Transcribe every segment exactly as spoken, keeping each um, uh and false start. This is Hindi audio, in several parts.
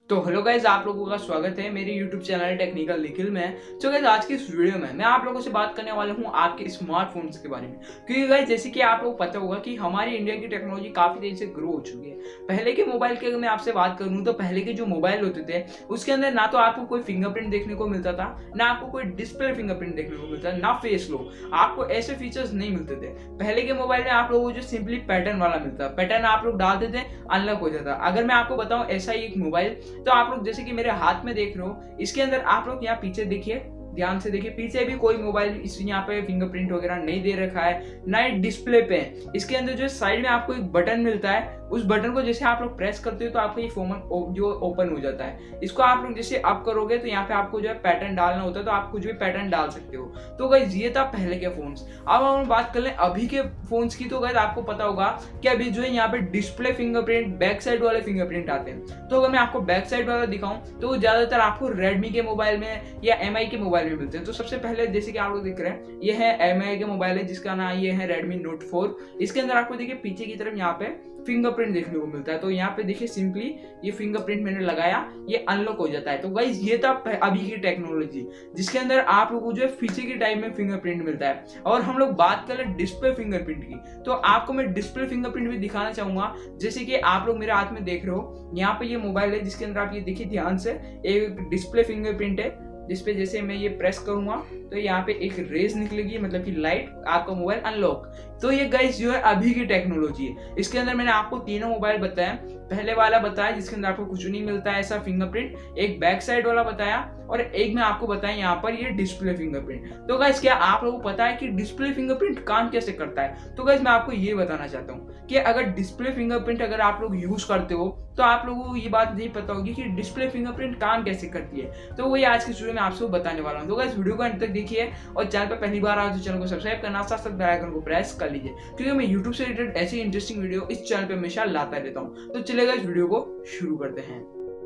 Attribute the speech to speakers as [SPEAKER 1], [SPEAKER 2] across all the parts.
[SPEAKER 1] तो हेलो गाइज, आप लोगों का स्वागत है मेरे यूट्यूब चैनल टेक्निकल निखिल में। तो गाइज आज की इस वीडियो में मैं आप लोगों से बात करने वाला हूं आपके स्मार्टफोन्स के बारे में। क्योंकि गाइज जैसे कि आप लोग पता होगा कि हमारी इंडिया की टेक्नोलॉजी काफी तेजी से ग्रो हो चुकी है। पहले के मोबाइल की अगर मैं आपसे बात करूं तो पहले के जो मोबाइल होते थे उसके अंदर ना तो आपको कोई फिंगरप्रिंट देखने को मिलता था, ना आपको कोई डिस्प्ले फिंगरप्रिंट देखने को मिलता था, ना फेस लो, आपको ऐसे फीचर्स नहीं मिलते थे। पहले के मोबाइल में आप लोगों को जो सिंपली पैटर्न वाला मिलता, पैटर्न आप लोग डालते थे, अनलॉक हो जाता। अगर मैं आपको बताऊं ऐसा ही एक मोबाइल, तो आप लोग जैसे कि मेरे हाथ में देख रहे हो, इसके अंदर आप लोग यहाँ पीछे देखिए, ध्यान से देखिए, पीछे भी कोई मोबाइल इस यहाँ पे फिंगरप्रिंट वगैरह नहीं दे रखा है, ना ही डिस्प्ले पे। इसके अंदर जो साइड में आपको एक बटन मिलता है, उस बटन को जैसे आप लोग प्रेस करते हो तो आपका ये फोन जो ओपन हो जाता है। इसको आप लोग जैसे अप करोगे तो यहाँ पे आपको जो है पैटर्न डालना होता है, तो आप कुछ भी पैटर्न डाल सकते हो। तो गाइस ये था पहले के फोन्स। अब हम बात कर लें अभी के फोन्स की, तो गाइस आपको पता होगा कि अभी जो है यहाँ पे डिस्प्ले फिंगरप्रिंट, बैक साइड वाले फिंगरप्रिंट आते हैं। तो अगर मैं आपको बैक साइड वाला दिखाऊं तो ज्यादातर आपको रेडमी के मोबाइल में या एम आई के मोबाइल में मिलते हैं। तो सबसे पहले जैसे कि आप लोग देख रहे हैं, ये है एम आई का मोबाइल है जिसका नाम ये है रेडमी नोट फोर। इसके अंदर आपको देखिए पीछे की तरफ यहाँ पे फिंगरप्रिंट देखने को मिलता है। तो यहाँ पे देखिए सिंपली ये फिंगरप्रिंट मैंने लगाया, ये अनलॉक हो जाता है। तो गाइस ये था अभी की टेक्नोलॉजी जिसके अंदर आप लोगों को जो है पीछे की टाइप में फिंगरप्रिंट मिलता है। और हम लोग बात करें डिस्प्ले फिंगरप्रिंट की, तो आपको मैं डिस्प्ले फिंगरप्रिंट भी दिखाना चाहूंगा। जैसे कि आप लोग मेरे हाथ में देख रहे हो, यहाँ पे ये मोबाइल है जिसके अंदर आप ये देखिए ध्यान से, एक डिस्प्ले फिंगरप्रिंट है जिसपे जैसे मैं ये प्रेस करूंगा तो यहाँ पे एक रेज निकलेगी, मतलब कि लाइट, आपका मोबाइल अनलॉक। तो ये गाइस जो है अभी की टेक्नोलॉजी है। इसके अंदर मैंने आपको तीनों मोबाइल बताया। पहले वाला बताया जिसके अंदर आपको कुछ नहीं मिलता है ऐसा फिंगरप्रिंट, एक बैक साइड वाला बताया, और एक मैं आपको बताया यहाँ पर ये डिस्प्ले फिंगरप्रिंट। तो गाइस क्या आप लोगों को पता है कि डिस्प्ले फिंगरप्रिंट काम कैसे करता है? तो गाइस मैं आपको ये बताना चाहता हूँ कि अगर डिस्प्ले फिंगरप्रिंट अगर आप लोग यूज करते हो तो आप लोगों को ये बात नहीं पता होगी कि डिस्प्ले फिंगरप्रिंट काम कैसे करती है। तो वही आज की वीडियो में आपसे बताने वाला हूँ। तो गाइस वीडियो को अंत तक देखिए, और चैनल पर पहली बार आए तो चैनल को सब्सक्राइब करना, साथ साथ बेल आइकन को प्रेस कर लीजिए, क्योंकि मैं यूट्यूब से रिलेटेड ऐसी इंटरेस्टिंग वीडियो इस चैनल पे हमेशा लाता रहता हूँ। तो चलिए गाइस वीडियो को शुरू करते हैं।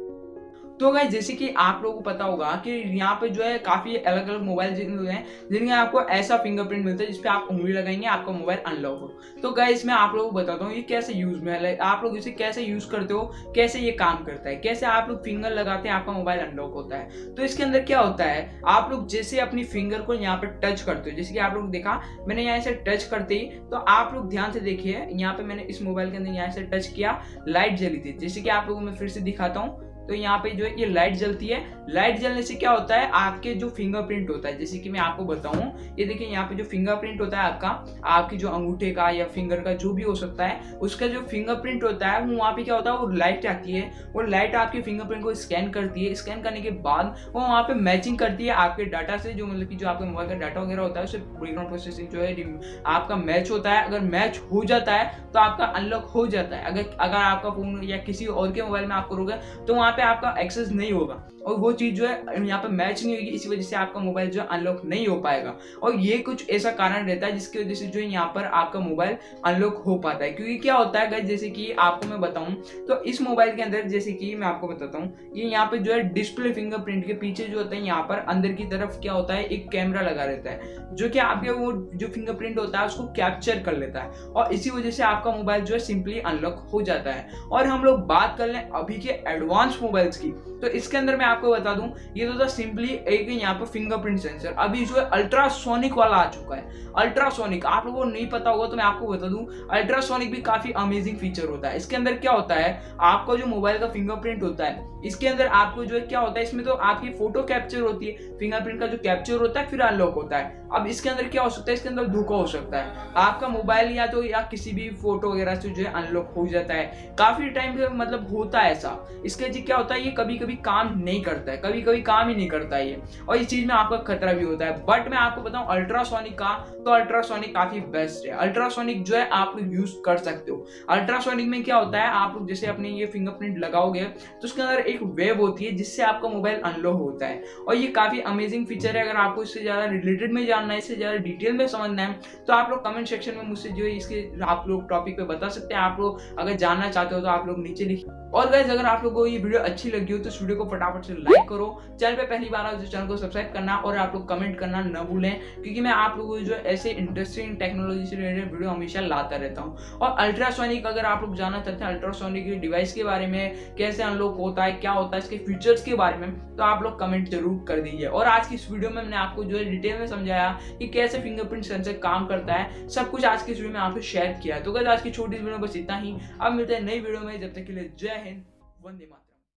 [SPEAKER 1] तो गाइस जैसे कि आप लोगों को पता होगा कि यहाँ पे जो है काफी अलग अलग मोबाइल हैं जिनमें आपको ऐसा फिंगरप्रिंट मिलता है जिसपे आप उंगली लगाएंगे आपका मोबाइल अनलॉक हो। तो गाइस मैं आप लोगों को बताता हूँ ये कैसे यूज में है, आप लोग इसे कैसे यूज करते हो, कैसे ये काम करता है, कैसे आप लोग फिंगर लगाते हैं आपका मोबाइल अनलॉक होता है। तो इसके अंदर क्या होता है, आप लोग जैसे अपनी फिंगर को यहाँ पे टच करते हो, जैसे कि आप लोग देखा मैंने यहाँ से टच करते ही, तो आप लोग ध्यान से देखिए यहाँ पे मैंने इस मोबाइल के अंदर यहाँ से टच किया, लाइट जली थी। जैसे कि आप लोगों को मैं फिर से दिखाता हूँ, तो यहाँ पे जो है ये लाइट जलती है। लाइट जलने से क्या होता है, आपके जो फिंगरप्रिंट होता है, जैसे कि मैं आपको बताऊं, ये देखिए यहाँ पे जो फिंगरप्रिंट होता है आपका, आपकी जो अंगूठे का या फिंगर का जो भी हो सकता है, उसका जो फिंगरप्रिंट होता है वो वहाँ पे क्या होता है, वो लाइट आती है, वो लाइट आपके फिंगरप्रिंट को स्कैन करती है। स्कैन करने के बाद वो वहाँ पे मैचिंग करती है आपके डाटा से, जो मतलब कि जो आपके मोबाइल का डाटा वगैरह होता है उससे बैकग्राउंड प्रोसेसिंग जो है आपका मैच होता है। अगर मैच हो जाता है तो आपका अनलॉक हो जाता है। अगर अगर आपका फोन या किसी और के मोबाइल में आप करोगे तो वहाँ पे आपका एक्सेस नहीं होगा, और वो चीज जो है यहाँ पे मैच नहीं होगी, इसी वजह से आपका मोबाइल जो है अनलॉक नहीं हो पाएगा। और ये कुछ ऐसा कारण रहता है जिसकी वजह से जो है यहाँ पर आपका मोबाइल अनलॉक हो पाता है। क्योंकि क्या होता है गाइस, जैसे कि आपको मैं बताऊं तो इस मोबाइल के अंदर, जैसे कि मैं आपको बताता हूँ, ये यहाँ पे जो है डिस्प्ले फिंगरप्रिंट के पीछे जो होता है यहाँ पर अंदर की तरफ क्या होता है, एक कैमरा लगा रहता है जो कि आपके वो जो फिंगरप्रिंट होता है उसको कैप्चर कर लेता है, और इसी वजह से आपका मोबाइल जो है सिंपली अनलॉक हो जाता है। और हम लोग बात कर लें अभी के एडवांस मोबाइल्स की, तो इसके अंदर मैं आपको बता दूं, ये तो था सिंपली एक यहाँ पे फिंगरप्रिंट सेंसर। अभी जो है अल्ट्रासोनिक वाला आ चुका है। अल्ट्रासोनिक आप लोगों को नहीं पता होगा तो मैं आपको बता दूं, अल्ट्रासोनिक भी काफी अमेजिंग फीचर होता है। इसके अंदर क्या होता है, आपका जो मोबाइल का फिंगरप्रिंट होता है, इसके अंदर आपको जो है क्या होता है, इसमें तो आपकी फोटो कैप्चर होती है, फिंगरप्रिंट का जो कैप्चर होता है फिर अनलॉक होता है। अब इसके अंदर क्या हो सकता है, इसके अंदर धोखा हो सकता है, आपका मोबाइल या तो या किसी भी फोटो वगैरह से जो है अनलॉक हो जाता है। काफी टाइम से मतलब होता है ऐसा। इसके जी क्या होता है, ये कभी कभी काम नहीं करता है, कभी कभी काम ही नहीं करता है ये, और इस चीज में आपका खतरा भी होता है। बट मैं आपको बताऊं अल्ट्रासोनिक का, तो अल्ट्रासोनिक काफी बेस्ट है। अल्ट्रासोनिक जो है आप लोग यूज कर सकते हो। अल्ट्रासोनिक में क्या होता है, आप लोग जैसे अपने ये फिंगरप्रिंट लगाओगे तो उसके अंदर एक वेव होती है जिससे आपका मोबाइल अनलॉक होता है, और ये काफी अमेजिंग फीचर है। अगर आपको इससे ज्यादा रिलेटेड में जानना है, इससे ज्यादा डिटेल में समझना है, तो आप लोग कमेंट सेक्शन में मुझसे जो है इसके आप लोग टॉपिक पे बता सकते हैं। आप लोग अगर जानना चाहते हो तो आप लोग नीचे लिखिए। और गाइस अगर आप लोगों को ये वीडियो अच्छी लगी हो तो इस वीडियो को फटाफट से लाइक करो, चैनल पे पहली बार आओ तो चैनल को सब्सक्राइब करना और आप लोग कमेंट करना न भूलें, क्योंकि मैं आप लोगों को जो ऐसे इंटरेस्टिंग टेक्नोलॉजी से रिलेटेड वीडियो हमेशा लाता रहता हूँ। और अल्ट्रासोनिक अगर आप लोग जानना चाहते हैं अल्ट्रासोनिक डिवाइस के बारे में, कैसे अनलॉक होता है, क्या होता है, इसके फीचर्स के बारे में, तो आप लोग कमेंट जरूर कर दीजिए। और आज की इस वीडियो में मैंने आपको जो है डिटेल में समझाया कि कैसे फिंगरप्रिंट सेंसर काम करता है, सब कुछ आज की इस वीडियो में आपसे शेयर किया है। तो गाइस आज की छोटी वीडियो बस इतना ही, अब मिलते हैं नई वीडियो में, जब तक के लिए जय हिंद, वंदे मातरम।